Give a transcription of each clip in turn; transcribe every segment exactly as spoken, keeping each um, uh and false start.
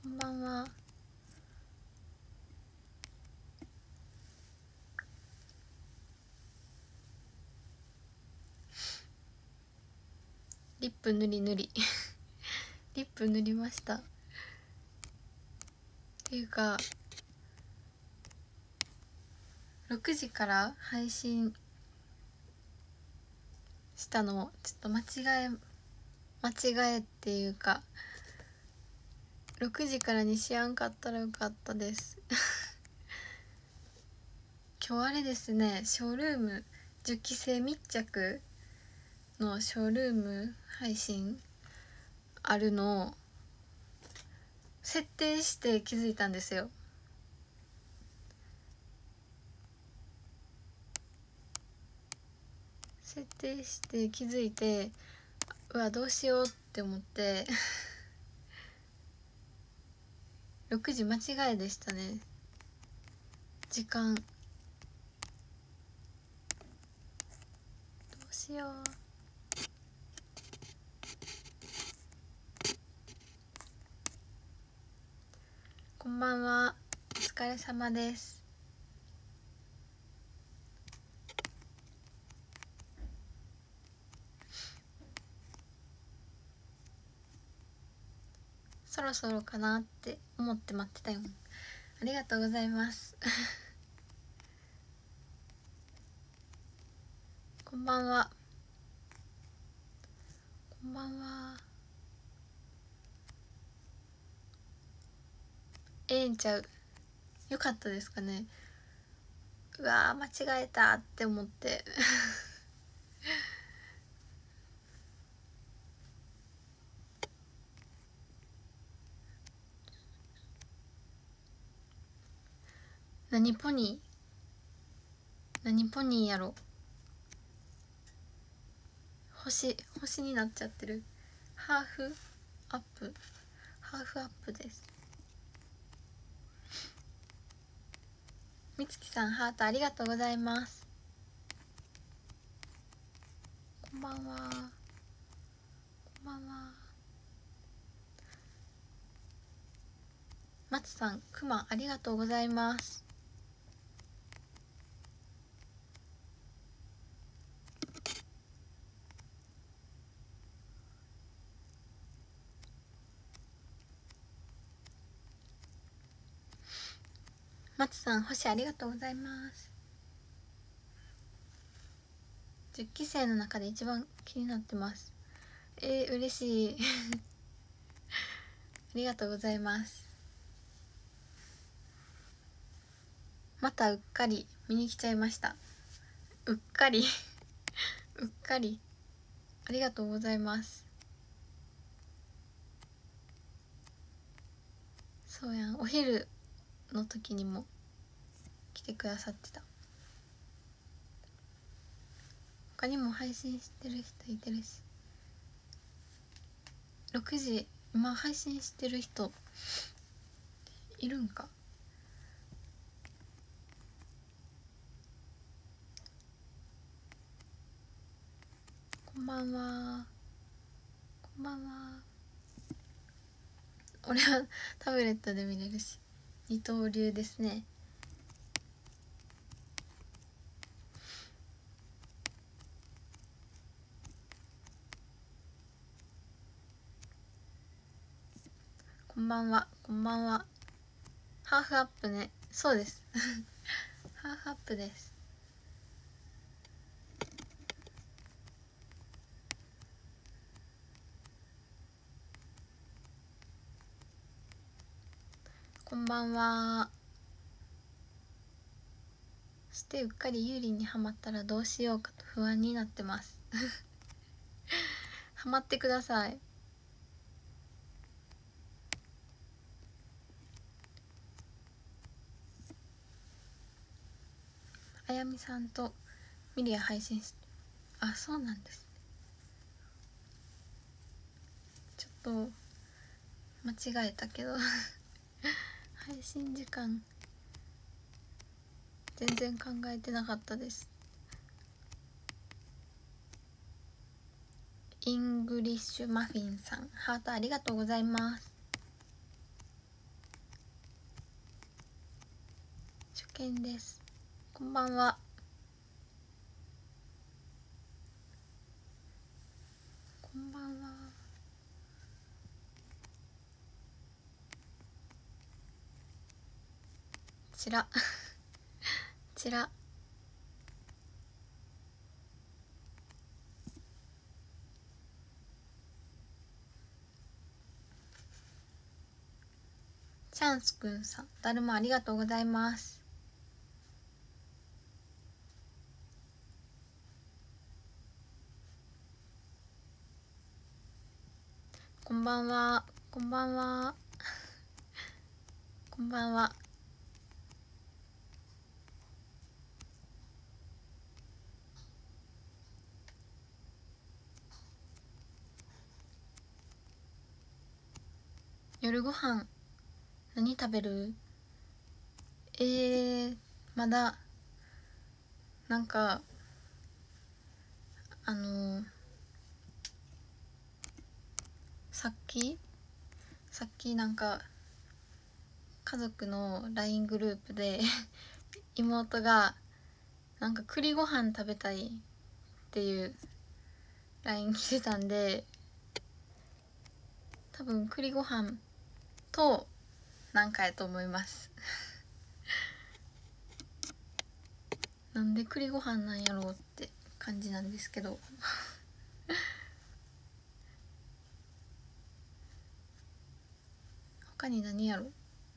こんばんは。リップ塗り塗りリップ塗りました。っていうかろくじから配信したのちょっと間違え間違えっていうかろくじからにしやんかったらよかったです今日あれですね、ショールームじゅっきせい密着のショールーム配信あるのを設定して気づいたんですよ。設定して気づいて、うわどうしようって思ってろくじ間違いでしたね。時間どうしよう。こんばんは、お疲れ様です。そろそろかなって思って待ってたよ。ありがとうございますこんばんは。こんばんは。ええんちゃう。よかったですかね。うわー間違えたって思って何ポニー何ポニーやろ。星星になっちゃってる。ハーフアップハーフアップです。みつきさんハートありがとうございます。こんばんは。こんばんは。松さんくまありがとうございます。松さん星ありがとうございます。じゅっきせいの中で一番気になってます。えー、嬉しいありがとうございます。またうっかり見に来ちゃいました。うっかりうっかりありがとうございます。そうやん、お昼の時にも来てくださってた。他にも配信してる人いてるし、ろくじ今配信してる人いるんか。こんばんは。こんばんは。俺はタブレットで見れるし二刀流ですね。こんばんは。こんばんは。ハーフアップね。そうですハーフアップです。こんばんは。そしてうっかり有利にはまったらどうしようかと不安になってますハマってください。あやみさんとミリア配信して、あ、そうなんですね。ちょっと間違えたけど配信時間全然考えてなかったです。イングリッシュマフィンさんハートありがとうございます。 けんです。こんばんは。こんばんは。ちらちらチャンスくんさん、だるまありがとうございます。こんばんは。こんばんは。こんばんは。夜ご飯何食べる？えー、まだなんかあのー、さっきさっきなんか家族の ライン グループで妹がなんか栗ご飯食べたいっていう ライン 来てたんで、多分栗ご飯となんかやと思いますなんで栗ご飯なんやろうって感じなんですけど他に何やろ。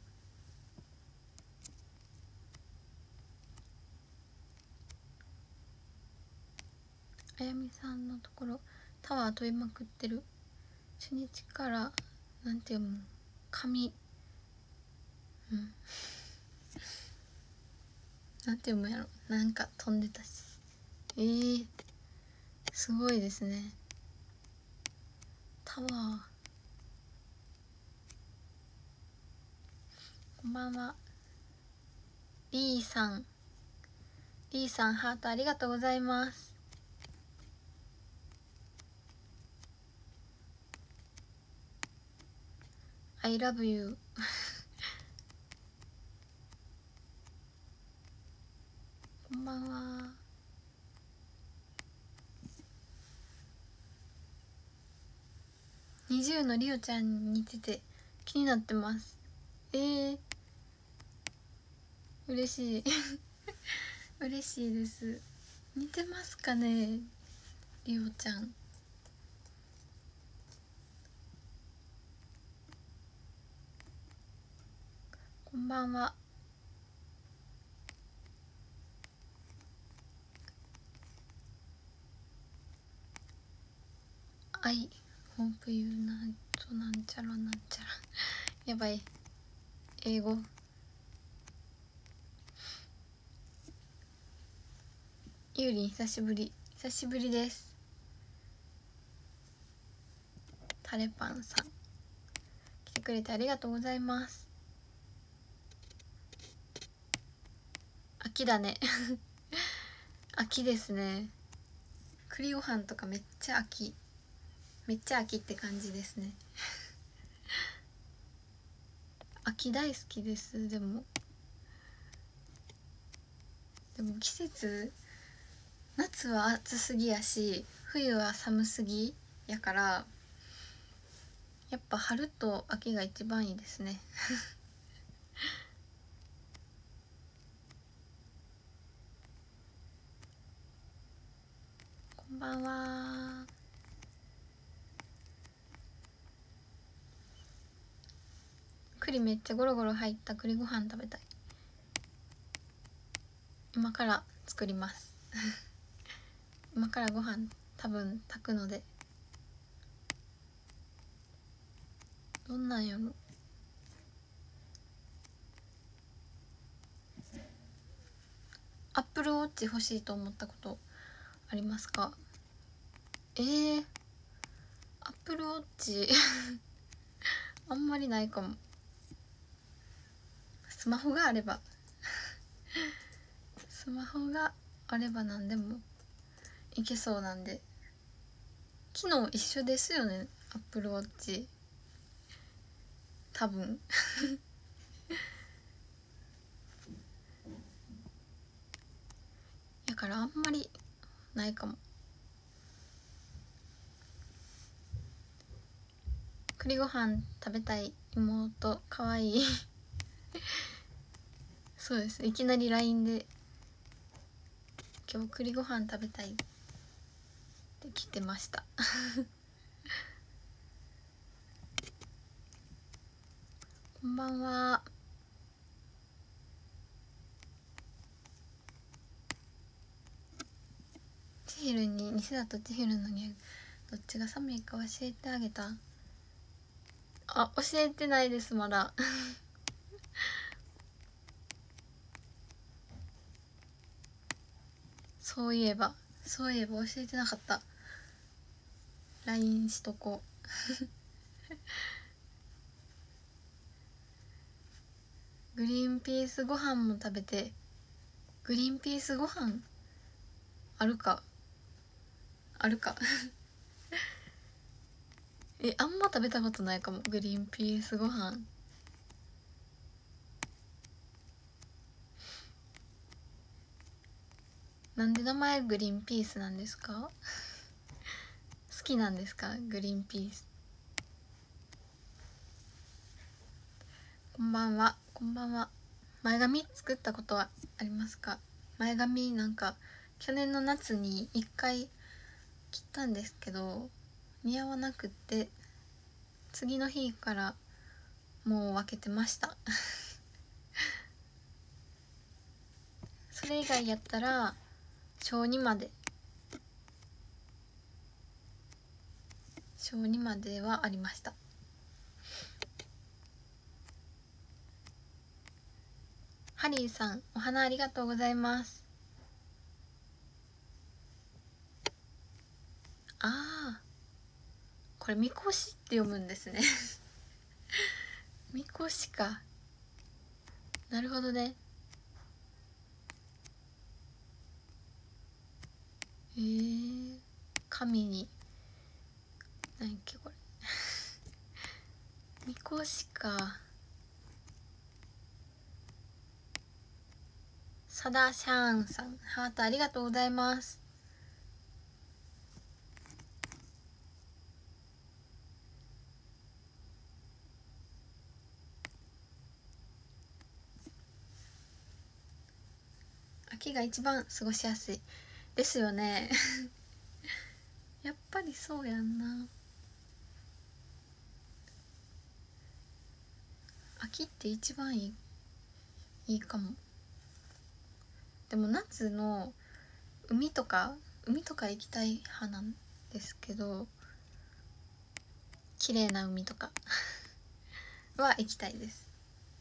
あやみさんのところタワー飛びまくってる。初日からなんて読む？紙、うんなんて読むやろ。なんか飛んでたし。えー、すごいですね。タワー。こんばんは。リーさん、リーさんハートありがとうございます。I love you こんばんは。にじゅうのりおちゃんに似てて気になってます。えー、嬉しい嬉しいです。似てますかね、りおちゃん。こんばんは。アイホープユーなんとなんちゃらなんちゃらやばい英語。ゆうりん久しぶり。久しぶりです。タレパンさん来てくれてありがとうございます。秋だね秋ですね。栗ご飯とかめっちゃ秋、めっちゃ秋って感じですね秋大好きです。でもでも季節、夏は暑すぎやし冬は寒すぎやからやっぱ春と秋が一番いいですねこんばんは。栗めっちゃゴロゴロ入った栗ご飯食べたい。今から作ります今からご飯多分炊くので。どんなんやろ。アップルウォッチ欲しいと思ったことありますか？えー、アップルウォッチあんまりないかも。スマホがあればスマホがあれば何でもいけそうなんで。機能一緒ですよね、アップルウォッチ多分ないかも。栗ご飯食べたい妹かわいいそうです、いきなり ライン で今日栗ご飯食べたいって来てましたこんばんは。千尋に西田と千尋のギャグどっちが寒いか教えてあげた？あ、教えてないですまだそういえばそういえば教えてなかった。 ライン しとこうグリーンピースご飯も食べて。グリーンピースご飯あるかあるかえ、あんま食べたことないかも。グリーンピースご飯なんで名前グリーンピースなんですか好きなんですかグリーンピース。こんばんは。こんばんは。前髪作ったことはありますか？前髪なんか去年の夏に一回切ったんですけど似合わなくって次の日からもう分けてましたそれ以外やったら小にまで小にまではありました。ハリーさんお花ありがとうございます。ああ、これみこしって読むんですねみこしか。なるほどね。えー、神に何やっけこれみこしか。サダシャーンさんハートありがとうございます。秋が一番過ごしやすいですよねやっぱりそうやんな。秋って一番いいいいかも。でも夏の海とか海とか行きたい派なんですけど、綺麗な海とかは行きたいです。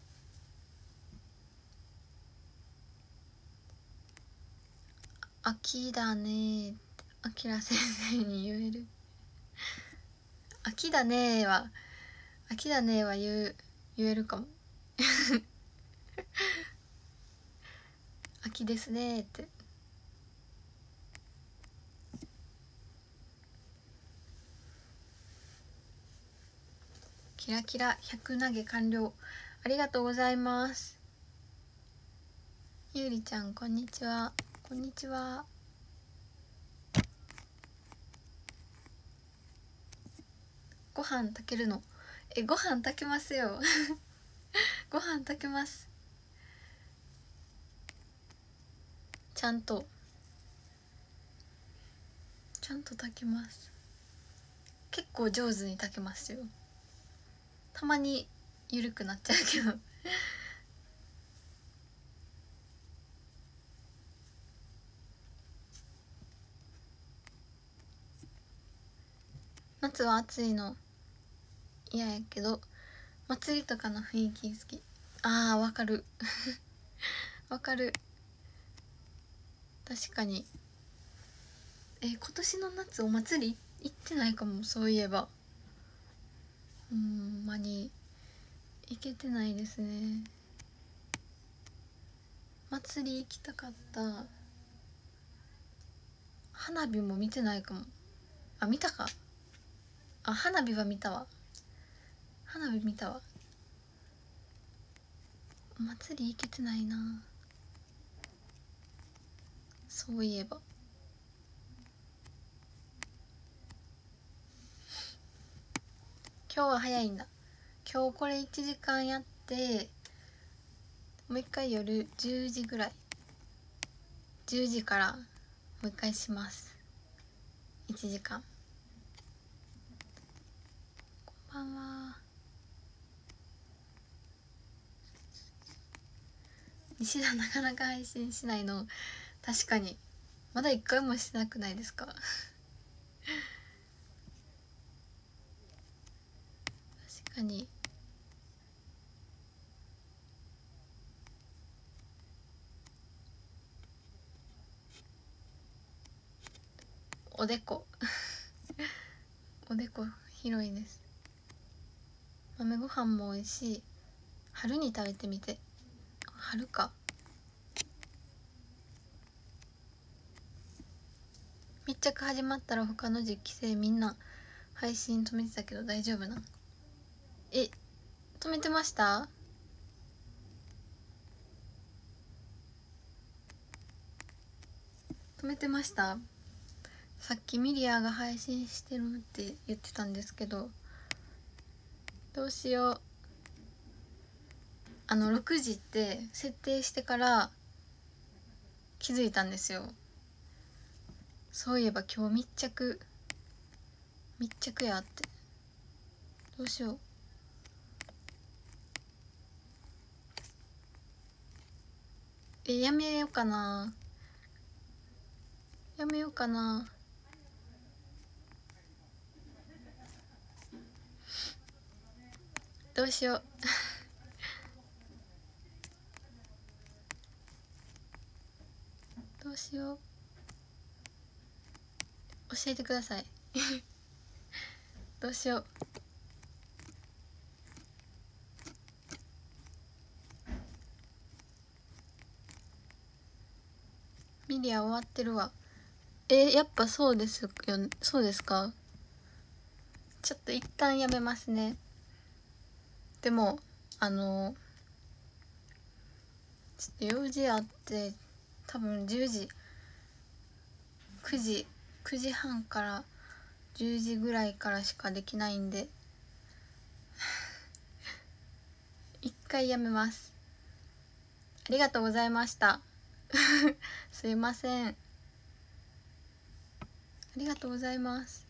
秋だねあきら先生に言える秋だねは秋だねは言う言えるかも秋ですねってキラキラひゃく投げ完了。ありがとうございます。ゆうりちゃんこんにちは。こんにちは。ご飯炊けるの？え、ご飯炊けますよご飯炊けます。ちゃんとちゃんと炊けます。結構上手に炊けますよ。たまに緩くなっちゃうけど夏は暑いの嫌やけど祭りとかの雰囲気好き。あーわかるわかる。確かに。え今年の夏お祭り行ってないかも。そういえばほんまに行けてないですね。祭り行きたかった。花火も見てないかも。あ見たか。あ花火は見たわ。花火見たわ。お祭り行けてないなそういえば。 今日は早いんだ。今日これいちじかんやって、もう一回夜じゅうじぐらい、じゅうじからもう一回します。いちじかん。こんばんは。西田なかなか配信しないの、確かにまだ一回もしてなくないですか？確かに。おでこおでこ広いです。豆ご飯も美味しい。春に食べてみて。春か。密着始まったら他の実期生みんな配信止めてたけど大丈夫なん？え、止めてました？止めてました？さっきミリアが配信してるって言ってたんですけど、どうしよう。あのろくじって設定してから気づいたんですよ。そういえば今日密着密着やって。どうしよう。え、やめようかな。やめようかな。どうしようどうしよう。教えてくださいどうしよう。ミリア終わってるわ。え、やっぱそうですよ。そうですか？ちょっと一旦やめますね。でもあのちょっと用事あって、多分じゅうじくじくじはんからじゅうじぐらいからしかできないんで一回やめます。ありがとうございましたすいません。ありがとうございます。